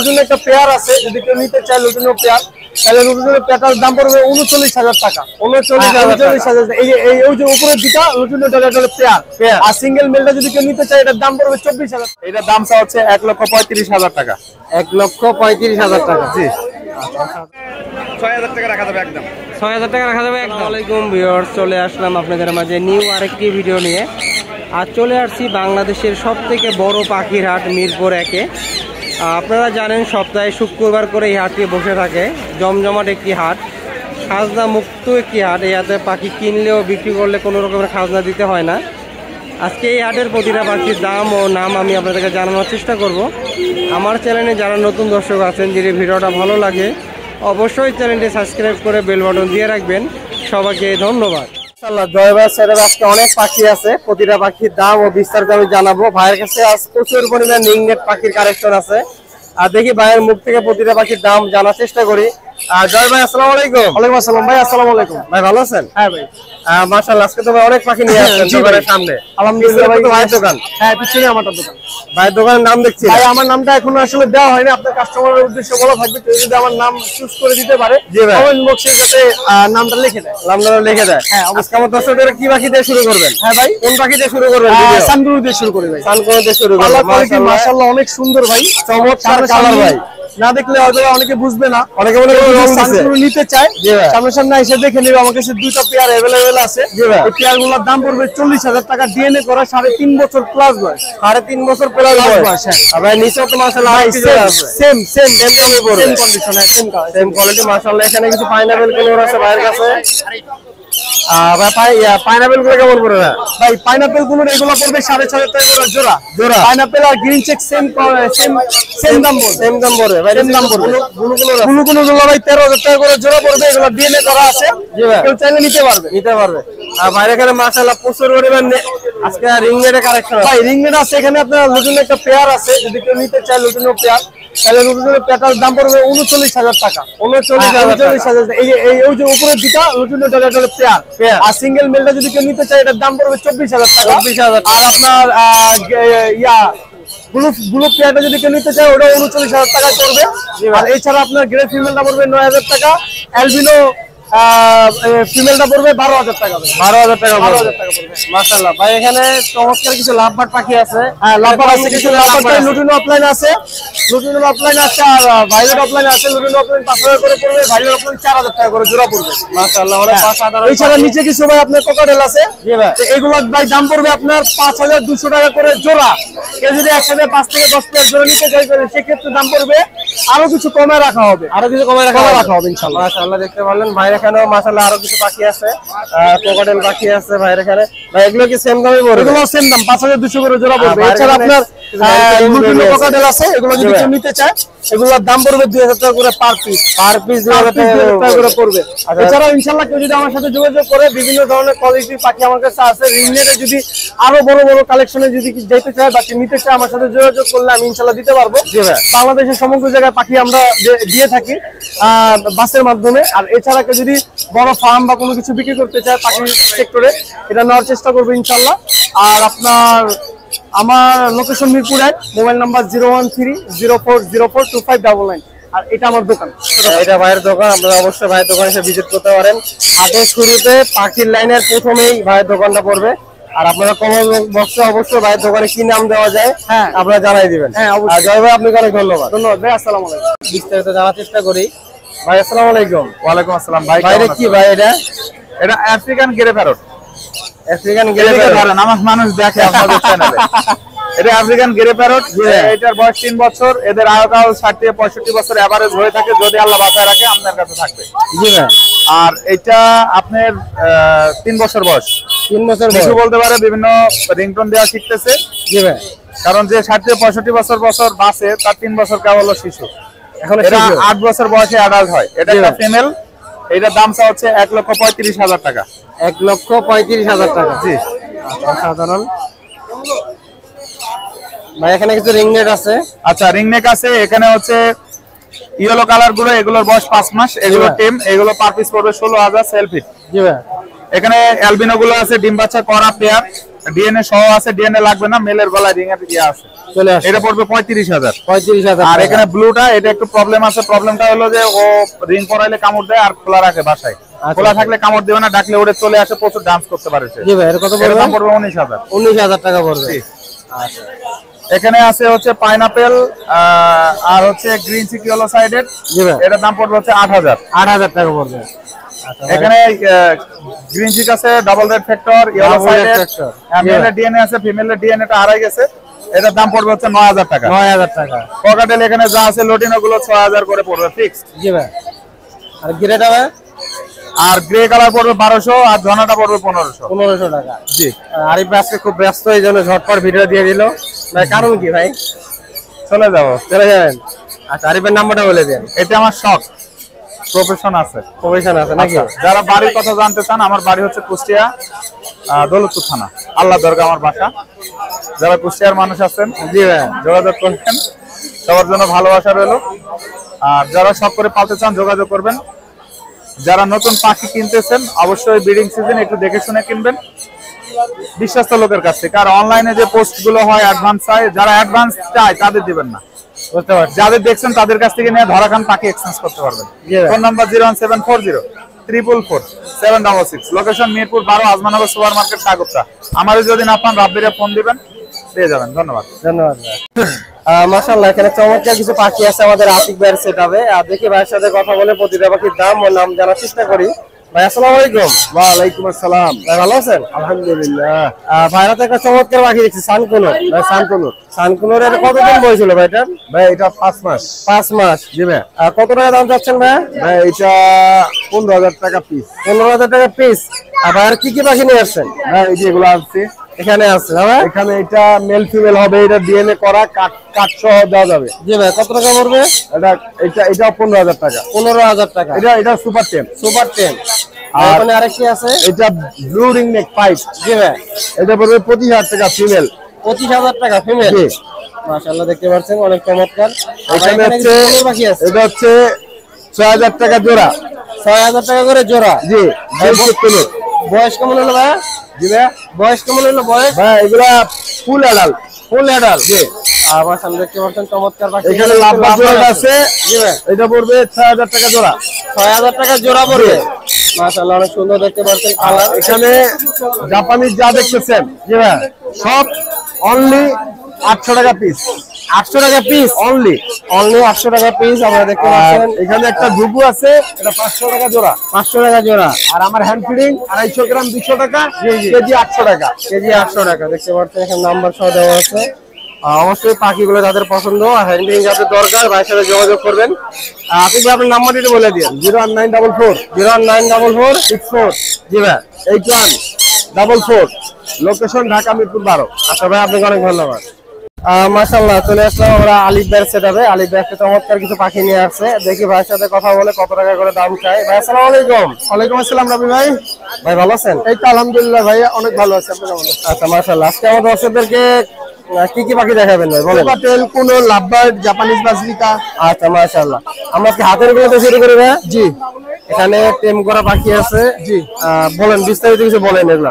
একটা পেয়ার আছে, যদি কেউ নিতে চায় লুটিনো পেয়ার, তাহলে লুটিনো পেয়ারটার দাম পড়বে 39,000 টাকা। 39,000। এই যে উপরের দুটা লুটিনোটা পেয়ার, আর সিঙ্গেল মেলটা যদি কেউ নিতে চায় এটার দাম পড়বে 24,000। এটার দাম হচ্ছে 1,35,000 টাকা। 1,35,000 টাকা। জি, 6,000 টাকা রাখা যাবে একদম। 6,000 টাকা রাখা যাবে। আসসালামু আলাইকুম ভিউয়ার্স, চলে আসলাম আপনাদের মাঝে নিউ আরেকটি ভিডিও নিয়ে। আর চলে আসছি বাংলাদেশের সবথেকে বড় পাখির হাট মিরপুর 1-এ। আপনারা জানেন সপ্তাহে শুক্রবার করে এই হাটটি বসে থাকে। জমজমাট একটি হাট, খাজনা মুক্ত একটি হাট। এই হাটে পাখি কিনলেও বিক্রি করলে কোনো রকমের খাজনা দিতে হয় না। আজকে এই হাটের প্রতিটা পাখির দাম ও নাম আমি আপনাদেরকে জানানোর চেষ্টা করব। আমার চ্যানেলে যারা নতুন দর্শক আছেন, যদি ভিডিওটা ভালো লাগে অবশ্যই চ্যানেলটি সাবস্ক্রাইব করে বেল বাটন দিয়ে রাখবেন। সবাইকে ধন্যবাদ। জয়বাস স্যারের আজকে অনেক পাখি আছে, প্রতিটা পাখির দাম ও বিস্তারিত আমি জানাবো। ভাইয়ের কাছে আজ প্রচুর পরিমাণ রিংনেট পাখির কালেকশন আছে, আর দেখি ভাইয়ের মুখ থেকে প্রতিটা পাখির দাম জানার চেষ্টা করি। জয় ভাই, আসসালামু আলাইকুম। ওয়ালাইকুম আসসালাম ভাই। আসসালামু আলাইকুম ভাই, ভালো আছেন? হ্যাঁ ভাই, মাশাআল্লাহ, আজকে তো ভাই অনেক পাখি নিয়ে আসছেন দোকানের সামনে। আলহামদুলিল্লাহ ভাই। ভাইয়ের দোকান? হ্যাঁ, পিছনে আমার দোকান। ভাইয়ের দোকানের নাম দেখছি ভাই আমার নামটা এখনো আসলে দেওয়া হয়নি, আপনার কাস্টমারের উদ্দেশ্যে বলা থাকবে, কেউ যদি আমার নাম চুজ করে দিতে পারে কমেন্ট বক্সে যাতে নামটা লিখে দেয়। নামটা লিখে দেয়। হ্যাঁ, আজকে আমার দর্শকদের কি পাখি দিয়ে শুরু করবেন? হ্যাঁ ভাই, কোন পাখি দিয়ে শুরু করবেন? সানকুরু দিয়ে শুরু করি ভাই। সানকুরু দিয়ে শুরু করবেন। মাশাআল্লাহ অনেক সুন্দর ভাই, চমৎকার কালার ভাই। না দেখলে হয়তো অনেকে বুঝবে না, অনেকে বলে সানকুরু নিতে চায় সামনে সামনে এসে দেখে নেবে। আমার কাছে দুইটা পেয়ার अवेलेबल আছে। এই পেয়ারগুলোর দাম পড়বে 40,000 টাকা। ডিএনএ করা 3.5 বছর প্লাস বয়স। 3.5 বছর প্লাস বয়স। আর ভাই নিচে তো মাশাআল্লাহ সেম কন্ডিশনে সেম কোয়ালিটি মাশাআল্লাহ। এখানে কিছু পাইনাপল কালার আছে ভাইয়ের কাছে। ভাই পাইনাপল গুলো কেমন পড়বে ভাই? পাইনাপল গুলো এগুলো পড়বে 6,500 টাকা করে জোড়া। পাইনাপল আর গ্রিন চেক সেম দাম পড়বে ভাই। সেম দাম পড়বে। গুলো ভাই 13,000 টাকা করে জোড়া পড়বে। এগুলো ডিএনএ করা আছে, কেউ চাইলে নিতে পারবে। আর ভাইয়ের এখানে মাশাআল্লাহ প্রচুর পরিমাণ আজকে রিংনেটের কালেকশন আছে। ভাই রিংনেট আছে এখানে, আপনার লুটিনো একটা পেয়ার আছে, যদি কেউ নিতে চায় লুটিনো পেয়ার, তাহলে লুটিনো পেয়ারটার দাম পড়বে 39,000 টাকা। 39,000। এই যে উপরের দুটা লুটিনোটা পেয়ার, আর সিঙ্গেল মেলটা যদি কেউ নিতে চায় এটার দাম পড়বে 24,000 টাকা। 24,000। আর আপনার ব্লু পেয়ারটা যদি কেউ নিতে চায় ওটা 39,000 টাকা পড়বে। আর এছাড়া আপনার গ্রে ফিমেলটা পড়বে 9,000 টাকা। অ্যালবিনো ফিমেলটা পড়বে 12,000 টাকা। 12,000 টাকা পড়বে। মাশাআল্লাহ ভাই, এখানে চমৎকার কিছু লাভবার্ড পাখি আছে। হ্যাঁ, লাভবার্ড আছে, কিছু লাভবার্ড লুটিনো অফলাইন আছে, আর ভাইলেট অফলাইন আছে। লুটিনো অফলাইন 5,000 করে পড়বে, ভাইলেট অফলাইন 4,000 টাকা করে জোড়া পড়বে। মাশাআল্লাহ অনেক অসাধারণ। এছাড়া নিচে কিছু ভাই আপনার কোকাটেল আছে, এগুলোর ভাই দাম পড়বে আপনার 5,200 টাকা করে জোড়া। কেউ যদি একসাথে 5 থেকে 10 পেয়ার জোড়া নিতে চাই সেক্ষেত্রে দাম পড়বে আরো কিছু কমে রাখা হবে। ইনশাআল্লাহ। মাশাআল্লাহ দেখতে পারলেন ভাইয়ের এখানেও মাশাআল্লাহ আরো কিছু পাখি আছে, কোকাটেল পাখি আছে ভাইয়ের এখানে। ভাই এগুলো কি সেম দামে পড়বে? এগুলো সেম দাম 5,200 করে জোড়া পড়বে। এছাড়া আপনার লুটিনো কোকাটেল আছে, এগুলো যদি কেউ নিতে চায় এগুলোর দাম পড়বে 2,000 টাকা করে পার পিস। 2,000 টাকা করে পড়বে। এছাড়া ইনশাআল্লাহ কেউ যদি আমার সাথে যোগাযোগ করে, বিভিন্ন ধরনের কোয়ালিটির পাখি আমার কাছে আছে। রিংনেটে যদি আরো বড় বড় কালেকশনে যদি যেতে চায় বা নিতে চায়, আমার সাথে যোগাযোগ করলে আমি ইনশাআল্লাহ দিতে পারবো। বাংলাদেশের সমগ্র জায়গায় পাখি আমরা দিয়ে থাকি বাসের মাধ্যমে। আর এছাড়া কেউ যদি বড় ফার্ম বা কোনো কিছু বিক্রি করতে চায় পাখি সেক্টরে, এটা নেওয়ার চেষ্টা করবো ইনশাআল্লাহ। আর আপনার আমার লোকেশন মিরপুর 1, মোবাইল নাম্বার 01304042599। আর এটা আমার দোকান, এটা ভাইয়ের দোকান। আপনারা অবশ্যই ভাইয়ের দোকানে এসে ভিজিট করতে পারেন। হাটের শুরুতে পাখির লাইনের প্রথমেই ভাইয়ের দোকানটা পড়বে। আর আপনারা কমেন্ট বক্সে অবশ্যই ভাইয়ের দোকানে কি নাম দেওয়া যায় আপনারা জানাই দিবেন। হ্যাঁ অবশ্যই। জয় ভাই, আপনাকে অনেক ধন্যবাদ। ভাই। আসসালামু আলাইকুম। বিস্তারিত জানার চেষ্টা করি। ভাই আসসালামু আলাইকুম। ওয়ালাইকুম আসসালাম ভাই। ভাইরে কি ভাই এটা African grey parrot. African grey parrot আমার মানুষ দেখে আপনাদের চ্যানেলে। এটা আফ্রিকান গ্রে প্যারট। এটার বয়স 3 বছর। এদের আয়ুকাল 60 থেকে 65 বছর এভারেজ হয়ে থাকে, যদি আল্লাহ বাঁচায় রাখে আপনার কাছে থাকবে। জি ভাই। আর এটা আপনার 3 বছর বয়স। 3 বছর কিছু বলতে পারে, বিভিন্ন রিংটোন দেওয়া শিখতেছে। জি ভাই। কারণ যে 60 থেকে 65 বছর বাঁচে তার 3 বছর কেবল শিশু। এখন এটা 8 বছর বয়সে অ্যাডাল্ট হয়। এটা একটা ফিমেল। এটার দাম হচ্ছে 1,35,000 টাকা। 1,35,000 টাকা। জি, সাধারণ ভাই। এখানে কিছু রিংনেট আছে। আচ্ছা, রিংনেক আছে। এখানে হচ্ছে ইয়েলো কালার গুলো, এগুলোর বয়স 5 মাস। এগুলো টিম, এগুলো পার পিস পড়বে 16,000 সেল ফিট। জি ভাই। এখানে অ্যালবিনো গুলো আছে, ডিম বাচ্চা করা পেয়ার, ডিএনএ সহ আছে, ডিএনএ লাগবে না, মেলের গলায় রিং এর ইয়ে আছে, চলে আসে। এটা পড়বে 35,000। 35,000। আর এখানে ব্লুটা, এটা একটু প্রবলেম আছে, প্রবলেমটা হলো যে ও রিং পরাইলে কামড় দেয় আর খোলা রাখে বাসায়, খোলা থাকলে কামড় দেবে না, ডাকলে ওরে চলে আসে, প্রচুর ডান্স করতে পারে সে। জি ভাই, এর কত এর পড়বে? দাম পড়বে 19,000। 19,000 টাকা পড়বে। আচ্ছা, এখানে আছে হচ্ছে পাইনাপেল আর হচ্ছে গ্রিন চিকি হলো সাইডেড, জি ভাই, এটার দাম পড়বে হচ্ছে 8,000। 8,000 টাকা পড়বে। আচ্ছা, এখানে গ্রিন চিক আছে, double red factor, yellow sided, মেলের ডিএনএ আছে, ফিমেলের ডিএনএটা হারাই গেছে, এটার দাম পড়বে হচ্ছে 9,000 টাকা। 9,000 টাকা। পকেটেল এখানে যা আছে লোটিনো গুলো 6,000 করে পড়বে ফিক্সড। জি ভাই। আর গ্রেটা ভাই? আর গ্রে কালার পড়বে 1200, আর ধনাটা পড়বে 1500। 1500 টাকা। জি। আরিফ ভাই আজকে খুব ব্যস্ত, এই জন্য ঝটপট ভিডিও দিয়ে দিল ভাই। কারণ কি ভাই? চলে যাবো। চলে যাবেন? আচ্ছা, আরিফের নাম্বারটা বলে দেন। এটা আমার শখ, প্রফেশন আছে, প্রফেশন আছে নাকি? আচ্ছা, যারা বাড়ির কথা জানতে চান, আমার বাড়ি হচ্ছে কুষ্টিয়া দৌলতপুর থানা, আল্লাহ দরগা আমার বাসা। যারা কুষ্টিয়ার মানুষ আছেন, জি ভাই, যোগাযোগ করবেন, সবার জন্য ভালোবাসা রইলো। আর যারা শখ করে পালতে চান যোগাযোগ করবেন। যারা নতুন পাখি কিনতেছেন অবশ্যই ব্রিডিং সিজন একটু দেখে শুনে কিনবেন, বিশ্বস্ত লোকের কাছ থেকে। আর অনলাইনে যে পোস্ট গুলো হয় অ্যাডভান্স চায়, যারা অ্যাডভান্স চায় তাদের দিবেন না, বুঝতে পারছি। যাদের দেখছেন তাদের কাছ থেকে নিয়ে ধরা খান পাখি এক্সচেঞ্জ করতে পারবেন। ফোন নাম্বার 01740 344 766, লোকেশন মিরপুর 12, আজমানগর সুপার মার্কেট, সাগরতা। আমারও যদি না পান রাব্বিরে ফোন দিবেন, পেয়ে যাবেন। ধন্যবাদ। ধন্যবাদ ভাই। মাশাআল্লাহ, এখানে চমৎকার কিছু পাখি আছে আমাদের আতিক ভাইয়ের সেটআপে। আর দেখি ভাইয়ের সাথে কথা বলে প্রতিটা পাখির দাম ও নাম জানার চেষ্টা করি। ভাই আসসালামু আলাইকুম। ওয়ালাইকুম আসসালাম। ভাই ভালো আছেন? আলহামদুলিল্লাহ। ভাইরা তো একটা চমৎকার পাখি দেখছি, সানকুনো। ভাই সানকুনো। সানকুনোর এটা কতদিন বয়স হলো ভাই? এটা ভাই এটা 5 মাস। 5 মাস। জি ভাই। কত টাকা দাম চাচ্ছেন ভাই? ভাই এটা 15,000 টাকা পিস। 15,000 টাকা পিস। আর ভাইয়ের কি কি পাখি নিয়ে আসছেন? ভাই এই যে এগুলো আছে, এখানে আছে না ভাই? এখানে এটা মেল ফিমেল হবে, এটা ডিএনএ করা, কাট সহ দেওয়া যাবে। জি ভাই, কত টাকা পড়বে? এটা 15,000 টাকা। 15,000 টাকা। এটা সুপার টেম। সুপার 10। আর আর এখানে আরেকটি আছে, এটা ব্লু রিং নেক পাইপ। জি ভাই, এটা পড়বে 25,000 টাকা ফিমেল। 25,000 টাকা ফিমেল। জি। মাশাআল্লাহ, দেখতে পাচ্ছেন অনেক চমৎকার। এখানে হচ্ছে পাখি আছে, এটা হচ্ছে 6,000 টাকা জোড়া। 6,000 টাকা করে জোড়া। জি। বয়স কেমন হলো ভাই? জি ভাই। বয়স কেমন হলো? বয়স ভাই এগুলা ফুল অ্যাডাল্ট। Full adult. জি। আর মাশাআল্লাহ, দেখতে পাচ্ছেন চমৎকার পাখি। এখানে লাভবার্ড জোড়া আছে। জি ভাই, এটা পড়বে 6,000 টাকা জোড়া। 6,000 টাকা জোড়া পড়বে। মাশাআল্লাহ, অনেক সুন্দর দেখতে পাচ্ছেন কালার। এখানে জাপানিজ যা দেখতেছেন, জি ভাই, সব অনলি 800 টাকা পিস। 800 টাকা পিস। অনলি 800 টাকা পিস আপনারা দেখতে আর পাচ্ছেন। এখানে একটা ঘুঘু আছে, এটা 500 টাকা জোড়া। 500 টাকা জোড়া। আর আমার হ্যান্ড ফিডিং 250 গ্রাম 200 টাকা, কেজি 800 টাকা। কেজি 800 টাকা। দেখতে পাচ্ছেন এখানে নাম্বার সহ দেওয়া আছে। অবশ্যই পাখিগুলো যাদের পছন্দ, হ্যান্ডিং যাদের দরকার, ভাইয়ের সাথে যোগাযোগ করবেন। আপনি কি আপনার নাম্বারটি একটু বলে দিন। 01944 01944 জি ভাই 8144, লোকেশন ঢাকা মিরপুর 12। আচ্ছা ভাই, আপনাকে অনেক ধন্যবাদ। মাশাআল্লাহ, চলে আসলাম আমরা আলিফ ভাইয়ের সেটআপে। আলিফ ভাই একটা চমৎকার কিছু পাখি নিয়ে আসছে। দেখি ভাইয়ের সাথে কথা বলে কত টাকা করে দাম চাই। ভাই আসসালামু আলাইকুম। ওয়ালাইকুম আসসালাম রাবি ভাই। ভাই ভালো আছেন? এই তো আলহামদুলিল্লাহ ভাই, অনেক ভালো আছে। আপনি কেমন আছেন? আচ্ছা মাশাআল্লাহ, আজকে আমাদের দর্শকদেরকে কি কি পাখি দেখাবেন ভাই বলেন? পাটেল, কোন লাভবার্ড, জাপানিজ বাজরিকা। আচ্ছা মাশাআল্লাহ, আমরা কি হাতের গুলোতে শুরু করি ভাই? জি। এখানে টেম করা পাখি আছে। জি। বলেন, বিস্তারিত কিছু বলেন। এগুলা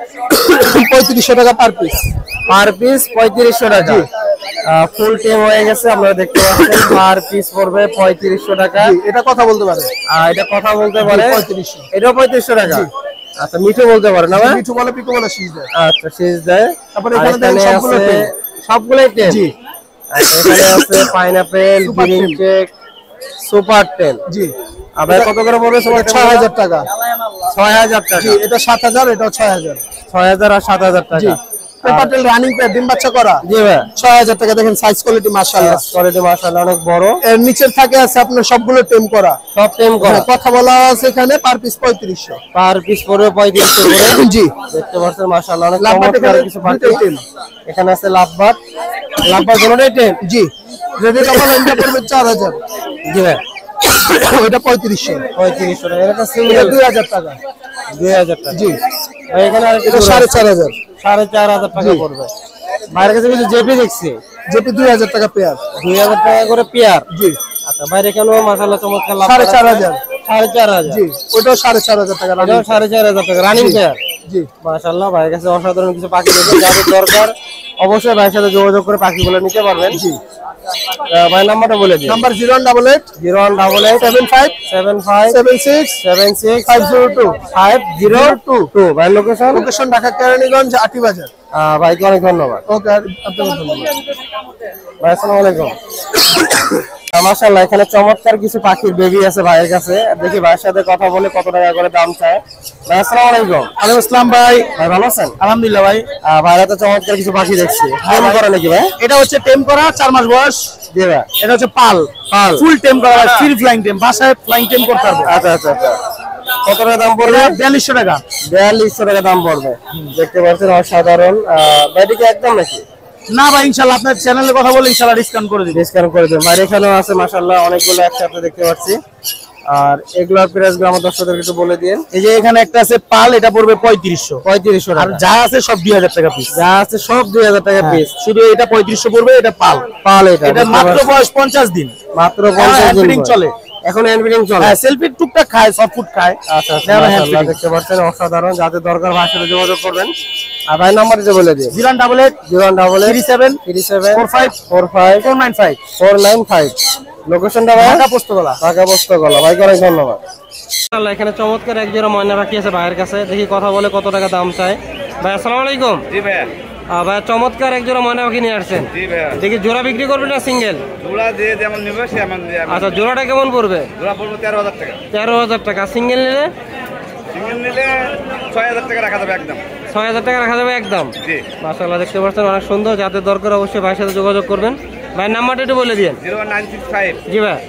3500 টাকা পার পিস। পার পিস 3500 টাকা। ফুল টেম হয়ে গেছে, আপনারা দেখতে পাচ্ছেন। পার পিস পড়বে 3500 টাকা। এটা কথা বলতে পারে। এটা কথা বলতে পারে। 3500। এটাও 3500 টাকা। আচ্ছা, মিঠু বলতে পারে না ভাই? মিঠু বলে, পিকো বলে, শীষ দেয়। আচ্ছা, শীষ দেয়। তারপরে এখানে দেখেন সবগুলো আছে টেম। সবগুলোই টেম। জি। আচ্ছা, এখানে আছে পাইনাপেল, সুপার গ্রিন টেম। চেক, সুপার টেম। জি। আবার কত করে পড়বে? 6,000 টাকা। 6,000 টাকা। জি, এটা 7,000, এটাও 6,000। 6,000 আর 7,000 টাকা। জি। পেপারটেল রানিং পেয়ার, ডিম বাচ্চা করা। জি ভাই, 6,000 টাকা। দেখেন সাইজ কোয়ালিটি মাশাআল্লাহ। কোয়ালিটি মাশাআল্লাহ অনেক বড়। এর নিচের থাকে আছে আপনার সবগুলো টেম করা। সব টেম করা। কথা বলা আছে এখানে, পার পিস 3500। পার পিস পড়বে 3500 করে। জি। দেখতে পাচ্ছেন মাশাআল্লাহ অনেক লাভবার্ড চমৎকার এখানে কিছু পাখি। দুটোই টেম। এখানে আছে লাভবার্ড। লাভবার্ড কোনটাই টেম? জি। রেডি কাপল এটা পড়বে 4,000। জি ভাই, ওইটা 3500। 3500 টাকা। এটা এটা সিঙ্গেল 2,000 টাকা। 2,000 টাকা। জি। ভাই, এখানে আর এটা 4,500। 4,500 টাকা জি। পড়বে। বাইরের কাছে কিছু জেপি দেখছি, যেটি 2,000 টাকা পেয়ার। 2,000 টাকা করে পেয়ার। জি। আচ্ছা, বাইরে কেন মাশাআল্লাহ চমৎকার লাভ। 4,500। 4,500 জি ওটাও 4,500 টাকা এটাও 4,500 টাকা রানিং পেয়ার জি মাশাআল্লাহ ভাইয়ের কাছে অসাধারণ কিছু পাখি রয়েছে যাদের দরকার অবশ্যই ভাইয়ের সাথে যোগাযোগ করে পাখিগুলো নিতে পারবেন জি ভাইয়ের নাম্বারটা বলে দিন নাম্বার 0188 0188 75 75 76 76 502 502 ভাইয়ের লোকেশন লোকেশন ঢাকা কেরানীগঞ্জ আটি বাজার ভাইকে অনেক ধন্যবাদ ওকে আপনাকে ধন্যবাদ ভাই আসসালামু আলাইকুম মাশাআল্লাহ এখানে চমৎকার কিছু পাখির বেবি আছে ভাইয়ের কাছে দেখি ভাইয়ের সাথে কথা বলে কত টাকা করে দাম চায় ভাই আসসালামু আলাইকুম ওয়ালাইকুম আসসালাম ভাই ভাই ভালো আছেন আলহামদুলিল্লাহ ভাই ভাইরা তো চমৎকার কিছু পাখি দেখছি টেম করে নাকি ভাই এটা হচ্ছে টেম করা 4 মাস বয়স জি ভাই এটা হচ্ছে পাল পাল ফুল টেম করা ফ্রি ফ্লাইং টেম বাসায় ফ্লাইং টেম করতে পারবে আচ্ছা আচ্ছা আচ্ছা কত টাকা দাম পড়বে 4200 টাকা 4200 টাকা দাম পড়বে দেখতে পাচ্ছেন অসাধারণ ভাইটি কি একদম নাকি না ভাই ইনশাআল্লাহ আপনার চ্যানেলে কথা বলে ইনশাআল্লাহ ডিসকাউন্ট করে দিবেন ডিসকাউন্ট করে দেবেন ভাই এখানেও আছে মাশাআল্লাহ অনেকগুলো একসাথে দেখতে পাচ্ছি আর এগুলোর প্রাইস গ্রাম দর্শকদের একটু বলে দিন এই যে এখানে একটা আছে পাল এটা পড়বে 3500 3500 আর টাকা যা আছে সব 2000 টাকা পিস যা আছে সব 2000 টাকা পিস শুধু এটা 3500 পড়বে এটা পাল পাল এটা এটা মাত্র বয়স 50 দিন মাত্র 50 দিন ব্রিডিং চলে এখন হ্যান্ড ব্রিডিং চলে হ্যাঁ সেলফি টুকটাক খায় সব ফুড খায় আচ্ছা আচ্ছা মাশাআল্লাহ দেখতে পাচ্ছেন অসাধারণ যাদের দরকার ভাইয়ের সাথে যোগাযোগ করবেন আর ভাই নাম্বার দিতে বলে দিন 0188 37 37 45 45 495 495 লোকেশনটা ভাই ঢাকা পোস্তগোলা ঢাকা পোস্তগোলা ভাইকে অনেক ধন্যবাদ মাশাআল্লাহ এখানে চমৎকার এক জোড়া ময়না পাখি আছে ভাইয়ের কাছে দেখি কথা বলে কত টাকা দাম চায় ভাই আসসালামু আলাইকুম জি ভাইয়া ভাই চমৎকার এক জোড়া ময়না পাখি নিয়ে আসছেন জি ভাইয়া দেখি জোড়া বিক্রি করবেন না সিঙ্গেল জোড়া দিয়ে যেমন নেবে সে এমন দিয়ে আচ্ছা জোড়াটা কেমন পড়বে জোড়া পড়বে 13,000 টাকা 13,000 টাকা সিঙ্গেল নিলে সিঙ্গেল নিলে 6,000 টাকা রাখা যাবে একদম 6,000 টাকা রাখা যাবে একদম জি মাশাআল্লাহ দেখতে পাচ্ছেন অনেক সুন্দর যাদের দরকার অবশ্যই ভাইয়ের সাথে যোগাযোগ করবেন ভাই নাম্বারটা একটু বলে দিন 01965 জি ভাই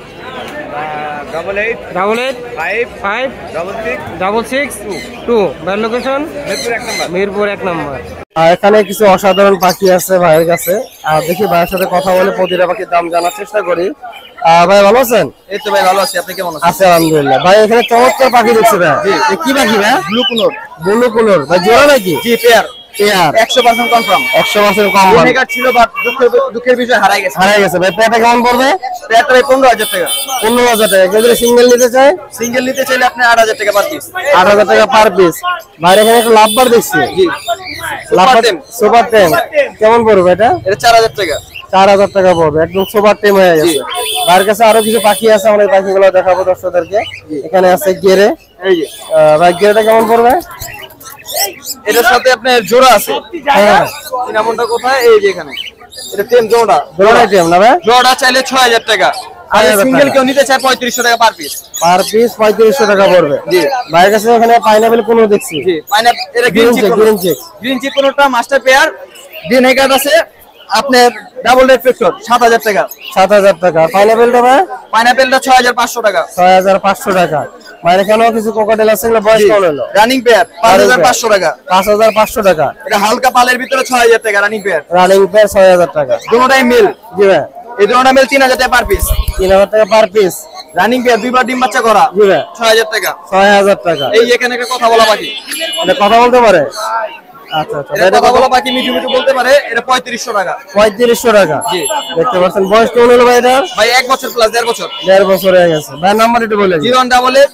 88 88 5 5 66 662 ভাইয়ের লোকেশন মিরপুর 1 নম্বর মিরপুর 1 নম্বর এখানে কিছু অসাধারণ পাখি আছে ভাইয়ের কাছে আর দেখি ভাইয়ের সাথে কথা বলে প্রতিটা পাখির দাম জানার চেষ্টা করি ভাই ভালো আছেন এই তো ভাই ভালো আছি আপনি কেমন আছেন আচ্ছা আলহামদুলিল্লাহ ভাই এখানে চমৎকার পাখি দেখছি ভাই কি পাখি ভাই ব্লু কুনোর ব্লু কালার ভাই জোড়া নাকি জি পেয়ার পেয়ার 100% কনফার্ম 100% কম নেগার ছিল বাট দুঃখের বিষয় হারাই গেছে হারিয়ে গেছে ভাই পেয়ারটা কেমন পড়বে পেয়ারটা ভাই 15000 টাকা 15,000 টাকা কেউ যদি সিঙ্গেল নিতে চায় সিঙ্গেল নিতে চাইলে আপনি 8000 টাকা পার পিস 8,000 টাকা পার পিস ভাই এখানে একটা লাভবার দেখছি জি লাভবার সুপার টেম কেমন পড়বে এটা এটা 4000 টাকা 4,000 টাকা পড়বে একদম সুপার টেম হয়ে গেছে ভাইয়ের কাছে আরো কিছু পাখি আছে আমরা এই পাখিগুলো দেখাবো দর্শকদেরকে এখানে আছে গেরে এই যে ভাই গেরেটা কেমন পড়বে এটার সাথে আপনার জোড়া আছে হ্যাঁ নামটা কোথায় এই যে এখানে এটা টেম জোড়া জোড়া টেম না ভাই জোড়া চাইলে 6000 টাকা আর 6000 সিঙ্গেল টাকা। কেউ নিতে চায় 3500 টাকা পার পিস পার পিস 3500 টাকা পড়বে জি। ভাইয়ের কাছে এখানে পাইনাপেল কোনো দেখছি জি পাইনাপল এটা green green cheek cheek green cheek green cheek কোনটা মাস্টার পেয়ার গ্রিন হেগার আছে আপনার ডাবল রেড ফ্যাক্টর 7000 টাকা 7,000 টাকা পাইনাপেলটা ভাই পাইনাপেলটা 6500 টাকা 6,500 টাকা ভাইয়ের এখানেও কিছু কোকাটেল আছে এগুলো বয়স কেমন হলো রানিং পেয়ার 5500 টাকা 5,500 টাকা এটা হালকা পালের ভিতরে 6000 টাকা রানিং পেয়ার রানিং পেয়ার 6,000 টাকা দুটোটাই মিল জি ভাই এই দুটোটা মিল 3000 টাকা পার পিস 3,000 টাকা পার পিস রানিং পেয়ার দুইবার ডিম বাচ্চা করা জি ভাই 6000 টাকা 6,000 টাকা এই এখানে একটা কথা বলা বাকি এটা কথা বলতে পারে আচ্ছা আচ্ছা এটা কথা বলা বাকি মিঠু মিঠু বলতে পারে এটা 3500 টাকা 3500 টাকা জি। দেখতে পাচ্ছেন বয়স কেমন হলো ভাই এটার ভাই 1 বছর প্লাস 1.5 বছর 1.5 বছর হয়ে গেছে ভাই নাম্বার একটু বলে দিন 0188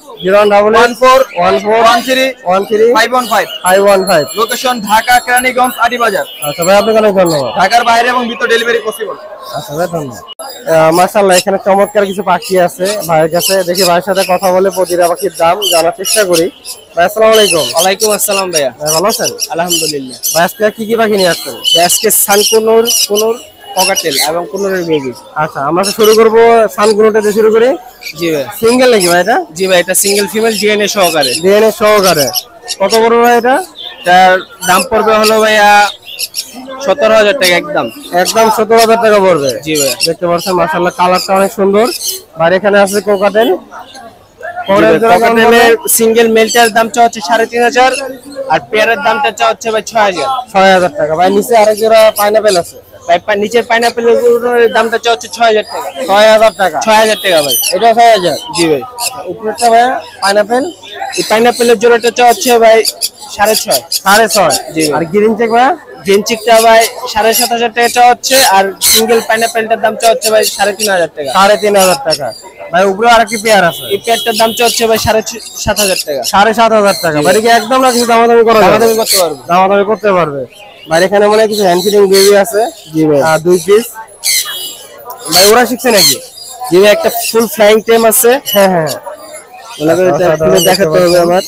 14 515 515 লোকেশন ঢাকা কেরানীগঞ্জ আটি বাজার আচ্ছা ভাই আপনাকে অনেক ধন্যবাদ ঢাকার বাইরে এবং ভিতর ডেলিভারি পসিবল আচ্ছা ভাই ধন্যবাদ মাশাআল্লাহ এখানে চমৎকার কিছু পাখি আছে ভাইয়ের কাছে দেখি ভাইয়ের সাথে কথা বলে প্রতিটা পাখির দাম জানার চেষ্টা করি ভাই আসসালামু আলাইকুম ওয়ালাইকুম আসসালাম ভাইয়া ভাই ভালো আছেন আলহামদুলিল্লাহ ভাই আজকে কি কি পাখি নিয়ে আসছেন আজকে সানকুনুর কুনুর ককাটেল এবং কুনুরের বেবি আচ্ছা আমরা তো শুরু করবো সানগুলোটা দিয়ে শুরু করি জি ভাই সিঙ্গেল নাকি ভাই এটা জি ভাই এটা সিঙ্গেল ফিমেল ডিএনএ সহকারে ডিএনএ সহকারে কত বড় ভাই এটা তার দাম পড়বে হলো ভাইয়া 17000 টাকা একদম একদম 17,000 টাকা পড়বে জি ভাই দেখতে পাচ্ছেন মাশাআল্লাহ কালারটা অনেক সুন্দর আর এখানে আছে কোকাটেল ককাটেলের সিঙ্গেল মেলটার দাম চা হচ্ছে 3500 আর পেয়ারের দামটা চা হচ্ছে ভাই 6000 6,000 টাকা ভাই নিচে আরেক জোড়া পাইনাপেল আছে ভাই নিচের পাইনাপেলের দামটা চা হচ্ছে 6000 টাকা 6,000 টাকা 6000 টাকা ভাই এটা 6,000 জি ভাই উপরেরটা ভাই পাইনাপেল এই পাইনাপেলের জোড়াটা চা হচ্ছে ভাই 6.5 6.5 জি ভাই। আর গ্রিন চেক ভাই গ্রিন চিকটা ভাই 7500 টাকা চা হচ্ছে আর সিঙ্গেল পাইনাপেলটার দাম চা হচ্ছে ভাই 3500 টাকা 3,500 টাকা ভাই উপরে আরেকটি পেয়ার আছে, এই পেয়ারটার দাম হচ্ছে ভাই 7,500 টাকা। 7,500 টাকা। ভাই কি একদম না কিছু দামাদামি করা যাবে? দামাদামি করতে পারবে। দামাদামি করতে পারবে। ভাই এখানে মনে হয় কিছু হ্যান্ড ফিডিং বেবি আছে। জি ভাই। 2 পিস। ভাই ওরা শিখছে নাকি? জি ভাই, একটা ফুল ফ্লাইং টেম আছে। হ্যাঁ হ্যাঁ, ওনাকে খুলে দেখাতে হবে আমার।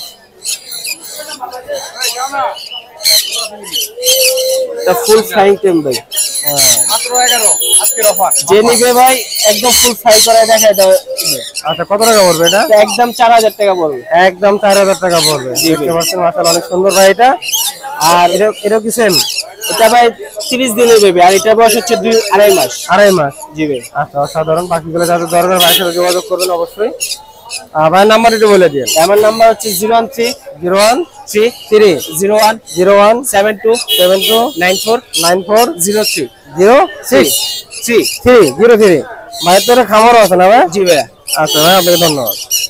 এটা ফুল ফ্লাইং টেম ভাই। মাত্র 11 আজকের অফার। যে নিবে ভাই একদম ফুল ফ্লাই করে দেখায় দাও। আচ্ছা কত টাকা পড়বে এটা? এটা একদম 4,000 টাকা পড়বে। একদম 4,000 টাকা পড়বে। দেখতে পাচ্ছেন মাশাআল্লাহ অনেক সুন্দর ভাই এটা। আর এটা কি সেম? এটা ভাই 30 দিনের বেবি, আর এটা বয়স হচ্ছে 2.5 মাস। 2.5 মাস। জি ভাই। আচ্ছা অসাধারণ। বাকিগুলো যাদের দরকার ভাইয়ের সাথে যোগাযোগ করবেন অবশ্যই। ভাইয়ের নাম্বার একটু বলে দিন। আমার নাম্বার হচ্ছে 01301729493। ভাইয়ের তো খামারও আছে না ভাই? জি ভাই। আচ্ছা ভাই আপনাকে ধন্যবাদ।